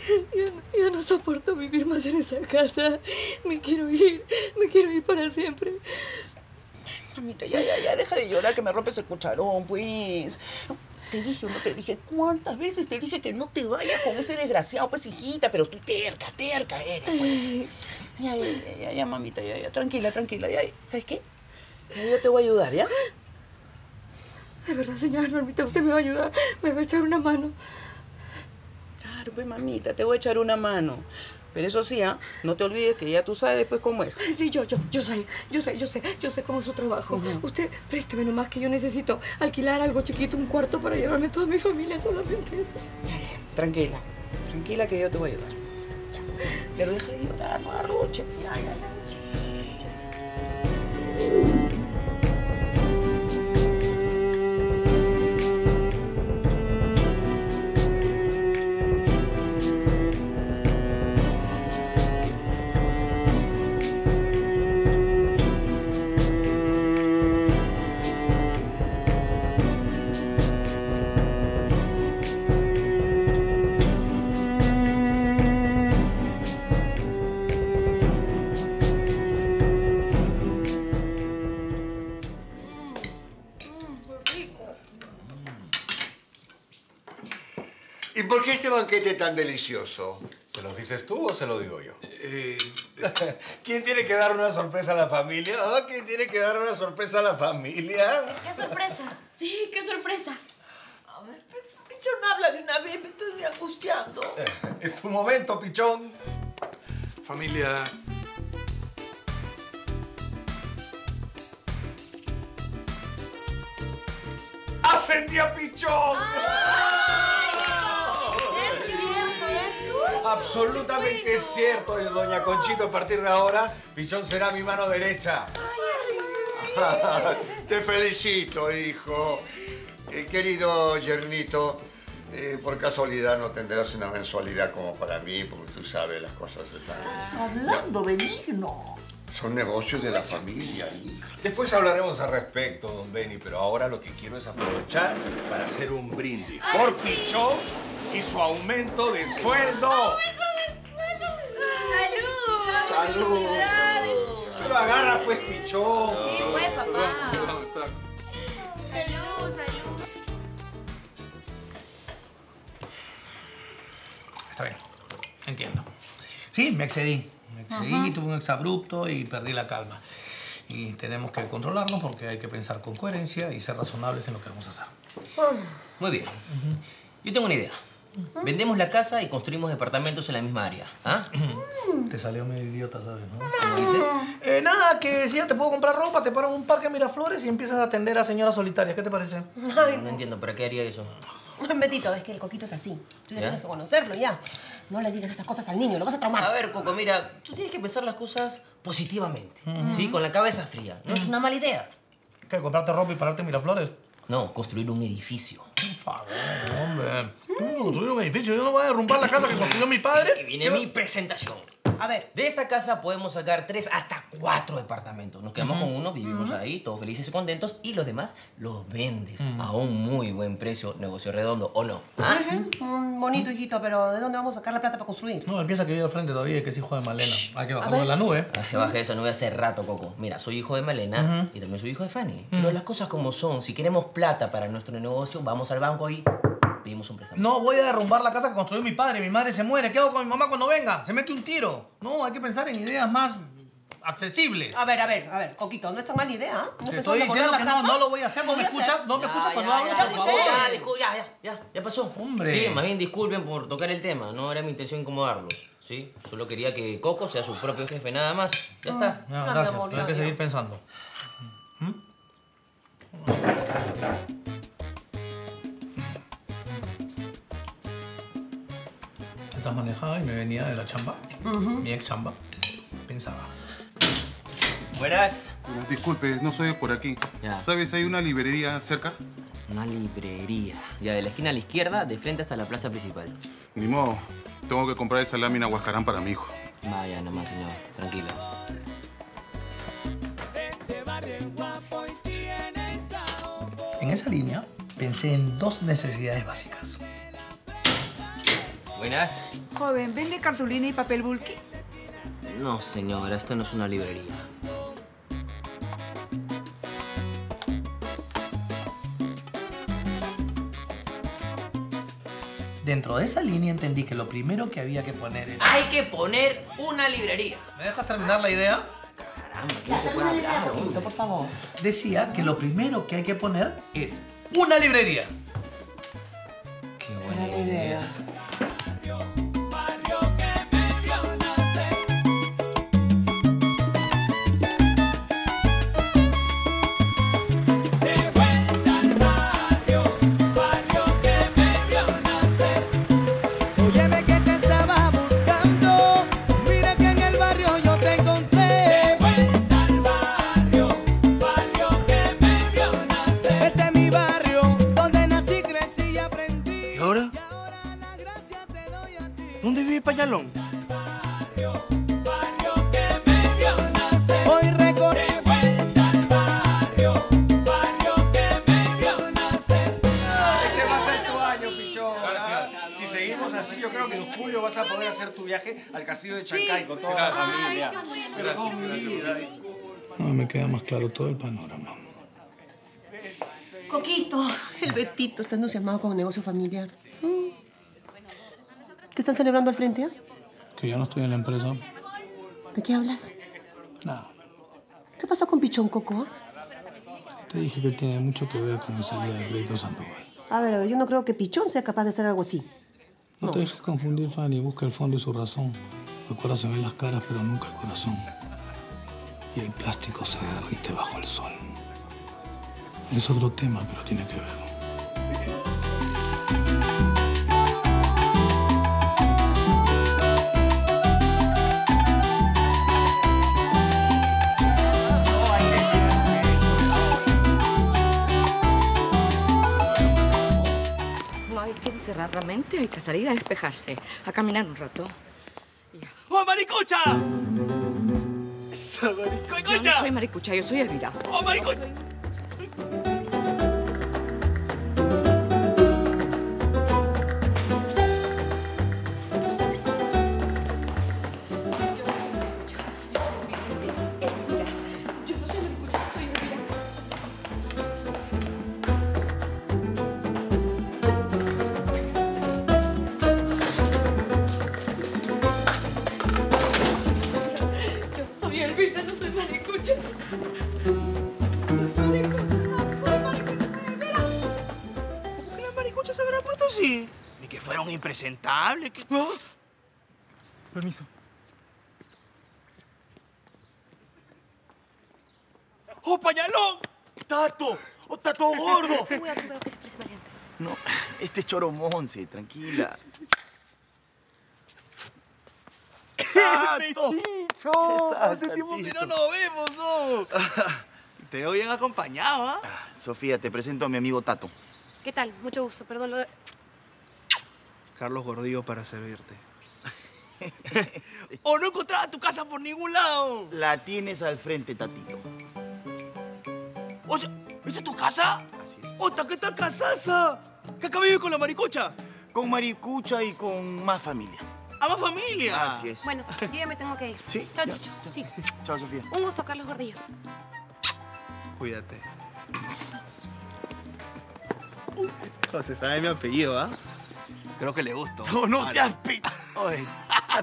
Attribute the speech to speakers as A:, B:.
A: Yo no soporto vivir más en esa casa. Me quiero ir para siempre.
B: Mamita, ya, deja de llorar que me rompes el cucharón, pues. Te dije o no te dije, ¿cuántas veces te dije que no te vayas con ese desgraciado, pues, hijita? Pero tú terca eres, pues. Ya, mamita, ya, tranquila, ya. ¿Sabes qué? Yo te voy a ayudar, ¿ya?
A: De verdad, señora Normita, usted me va a ayudar, me va a echar una mano.
B: Claro, pues, mamita, te voy a echar una mano. Pero eso sí, no te olvides que ya tú sabes después cómo es.
A: Sí, yo sé cómo es su trabajo. Usted, présteme nomás que yo necesito alquilar algo chiquito, un cuarto para llevarme toda mi familia, solamente eso.
B: Tranquila que yo te voy a ayudar. Pero deja de llorar, no arroche. Ya.
C: ¿Y por qué este banquete tan delicioso?
D: ¿Se lo dices tú o se lo digo yo? ¿Quién tiene que dar una sorpresa a la familia? ¿Quién tiene que dar una sorpresa a la familia?
E: ¿Qué sorpresa? Sí, qué sorpresa.
B: A ver, Pichón, habla de una vez, me estoy angustiando.
D: Es tu momento, Pichón.
F: Familia...
D: ¡Ascendí a Pichón!
B: ¿Es cierto eso?
D: Absolutamente cierto, doña Conchito. A partir de ahora, Pichón será mi mano derecha.
C: Te felicito, hijo. Querido yernito, por casualidad no tendrás una mensualidad como para mí, porque tú sabes, las cosas están...
B: ¿Estás hablando, Benigno?
C: Son negocios de la familia, hija.
D: Después hablaremos al respecto, don Beni, pero ahora lo que quiero es aprovechar para hacer un brindis por Pichón y su aumento de sueldo.
E: ¡Aumento de sueldo! ¡Salud!
B: ¡Salud!
D: Pero agarra pues, Pichón.
E: Sí, pues, papá.
F: Salud.
G: Está bien, entiendo. Sí, me excedí, tuve un exabrupto y perdí la calma. Y tenemos que controlarnos porque hay que pensar con coherencia y ser razonables en lo que vamos a hacer.
H: Muy bien. Yo tengo una idea. Vendemos la casa y construimos departamentos en la misma área. ¿Ah?
G: Te salió medio idiota, ¿sabes? ¿No?
H: ¿Cómo dices?
G: Nada, que si ya te puedo comprar ropa, te paro en un parque Miraflores y empiezas a atender a señoras solitarias. ¿Qué te parece?
H: No entiendo, ¿para qué haría eso?
I: Betito, es que el Coquito es así. Tú ya tienes que conocerlo, ya. No le digas estas cosas al niño, lo vas a traumar.
H: A ver, Coco, mira, tú tienes que pensar las cosas positivamente, ¿sí? Con la cabeza fría. No es una mala idea.
G: ¿Qué? ¿Comprarte ropa y pararte en Miraflores?
H: No, construir un edificio.
G: Por favor, hombre. ¿Construir un edificio? ¿Yo no voy a derrumbar la casa que construyó mi padre?
H: Ahí viene mi presentación.
I: A ver.
H: De esta casa podemos sacar 3 hasta 4 departamentos. Nos quedamos con uno, vivimos ahí, todos felices y contentos, y los demás los vendes a un muy buen precio, negocio redondo, ¿o no? ¿Ah?
I: Bonito, hijito, pero ¿de dónde vamos a sacar la plata para construir?
G: No, él piensa que vive al frente todavía y que es hijo de Malena. Hay que bajarlo de la nube.
H: Ay, bajé esa nube hace rato, Coco. Mira, soy hijo de Malena y también soy hijo de Fanny. Pero las cosas como son, si queremos plata para nuestro negocio, vamos al banco y pedimos un préstamo.
G: No voy a derrumbar la casa que construyó mi padre. Mi madre se muere. ¿Qué hago con mi mamá cuando venga? Se mete un tiro. No, hay que pensar en ideas más accesibles.
I: A ver, Coquito, no es tan mala idea, ¿eh?
G: Te estoy diciendo que no lo voy a hacer. ¿No me escuchas? ¿No me escuchas cuando hablo? Por favor.
H: Ya pasó.
G: Hombre.
H: Sí, más bien disculpen por tocar el tema. No era mi intención incomodarlos. ¿Sí? Solo quería que Coco sea su propio jefe, nada más. Ya está.
G: No, gracias. Pero hay que seguir pensando. Estás manejada y me venía de la chamba, mi ex chamba. Pensaba.
H: Buenas.
J: Disculpe, no soy de por aquí.
H: Ya.
J: ¿Sabes, hay una librería cerca?
H: Una librería. Ya, de la esquina a la izquierda, de frente hasta la plaza principal.
J: Ni modo. Tengo que comprar esa lámina Huascarán para mi hijo.
H: Vaya nomás, señor. Tranquilo.
G: En esa línea pensé en 2 necesidades básicas.
H: Buenas.
K: Joven, ¿vende cartulina y papel bulky?
H: No, señora, esta no es una librería.
G: Dentro de esa línea entendí que lo primero que había que poner era...
H: Hay que poner una librería.
G: ¿Me dejas terminar la idea?
H: Caramba, aquí no se puede hablar,
I: Coquito, por favor.
G: Decía que lo primero que hay que poner es una librería.
H: Qué buena idea.
L: ¿Dónde vive Pañalón?
M: Hoy recorre vuelta al barrio que me vio nacer.
D: Este va a ser tu año, Pichón. Si seguimos así, yo creo que en julio vas a poder hacer tu viaje al castillo de Chancay con toda la familia.
G: No me queda más claro todo el panorama.
I: Coquito, el Betito está entusiasmado con el negocio familiar. ¿Qué están celebrando al frente?
G: Que yo no estoy en la empresa.
I: ¿De qué hablas?
G: Nada.
I: ¿Qué pasa con Pichón, Coco?
G: Te dije que tiene mucho que ver con mi salida de Crédito Sandoval.
I: A ver, yo no creo que Pichón sea capaz de hacer algo así.
G: No te dejes confundir, Fanny. Busca el fondo y su razón. Recuerda, se ven las caras, pero nunca el corazón. Y el plástico se derrite bajo el sol. Es otro tema, pero tiene que ver.
A: No hay que encerrar la mente, hay que salir a despejarse, a caminar un rato.
L: ¡Oh, maricucha! ¡Esa maricucha!
A: Yo no soy maricucha, yo soy Elvira.
L: ¡Oh, maricucha!
A: Soy Elvira, no soy maricucha.
L: ¿Por qué la maricucha se habrá puesto así? Ni que fuera un impresentable. Que... ¿No? Permiso. ¡Oh, Pañalón! ¡Tato! ¡Oh, Tato gordo!
E: Cuidado que se parece valiente.
L: No, este es Choro Monse, tranquila. ¡Tato! ¡Chicho! Hace tiempo que no nos vemos, ¿no? Te veo bien acompañado, ¿ah? Sofía, te presento a mi amigo Tato.
E: ¿Qué tal? Mucho gusto, perdón lo de...
L: Carlos Gordillo para servirte. Sí. ¡Oh, no encontraba tu casa por ningún lado! La tienes al frente, Tatito. Oye, ¿esa es tu casa? Así es. ¡Ota, qué tal casaza! ¿Qué acá vive con la maricucha? Con maricucha y con más familia. ¿A más familia? Así es.
E: Bueno, yo ya me tengo que ir.
L: ¿Sí?
E: Chao,
L: Ya.
E: Chicho. Sí.
L: Chao, Sofía.
E: Un gusto, Carlos Gordillo.
L: Cuídate. José sabe mi apellido, ¿ah? Creo que le gusto. No, no seas pi... Oye,